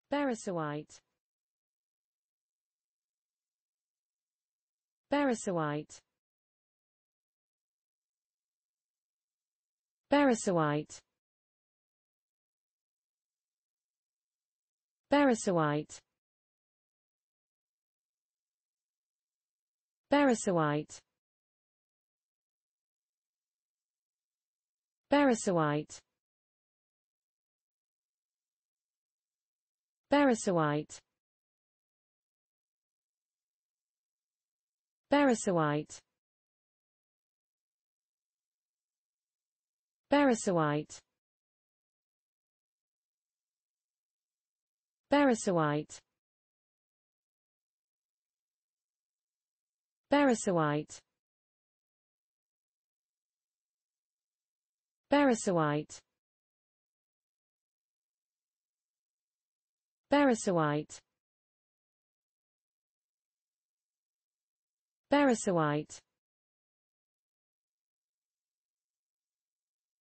beresowite, beresowite, beresowite, beresowite, beresowite, beresowite, beresowite, beresowite, beresowite, beresowite, beresowite, beresowite, beresowite, beresowite,